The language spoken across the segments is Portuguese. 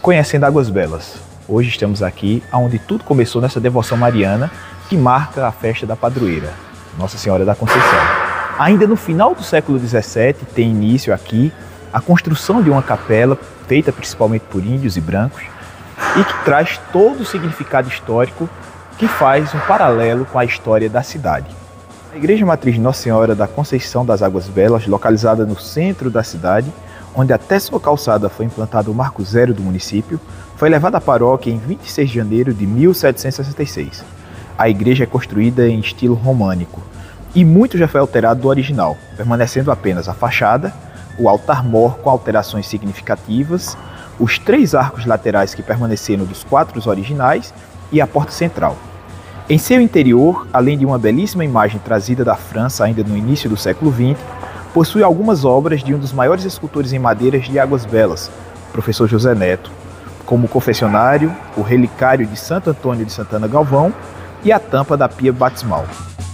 Conhecendo Águas Belas. Hoje estamos aqui onde tudo começou nessa devoção mariana que marca a festa da padroeira, Nossa Senhora da Conceição. Ainda no final do século XVII tem início aqui a construção de uma capela feita principalmente por índios e brancos e que traz todo o significado histórico que faz um paralelo com a história da cidade. A Igreja Matriz de Nossa Senhora da Conceição das Águas Belas, localizada no centro da cidade, onde até sua calçada foi implantado o Marco Zero do município, foi levada à paróquia em 26 de janeiro de 1766. A igreja é construída em estilo românico e muito já foi alterado do original, permanecendo apenas a fachada, o altar-mor com alterações significativas, os 3 arcos laterais que permaneceram dos 4 originais e a porta central. Em seu interior, além de uma belíssima imagem trazida da França ainda no início do século XX, possui algumas obras de um dos maiores escultores em madeiras de Águas Belas, professor José Neto, como o confessionário, o relicário de Santo Antônio de Santana Galvão e a tampa da pia batismal.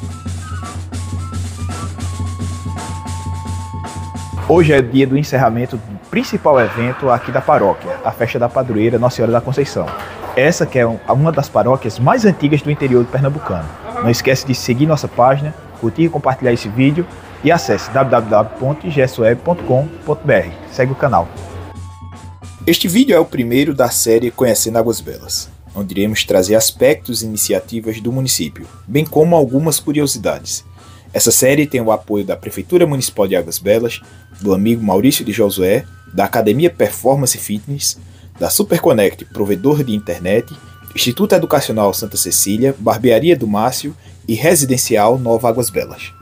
Hoje é dia do encerramento do principal evento aqui da paróquia, a festa da padroeira Nossa Senhora da Conceição. Essa que é uma das paróquias mais antigas do interior do Pernambucano. Não esquece de seguir nossa página, curtir e compartilhar esse vídeo e acesse www.igsweb.com.br. Segue o canal. Este vídeo é o primeiro da série Conhecendo Águas Belas, onde iremos trazer aspectos e iniciativas do município, bem como algumas curiosidades. Essa série tem o apoio da Prefeitura Municipal de Águas Belas, do amigo Maurício de Josué, da Academia Performance Fitness, da Superconnect, provedor de internet, Instituto Educacional Santa Cecília, Barbearia do Márcio e Residencial Nova Águas Belas.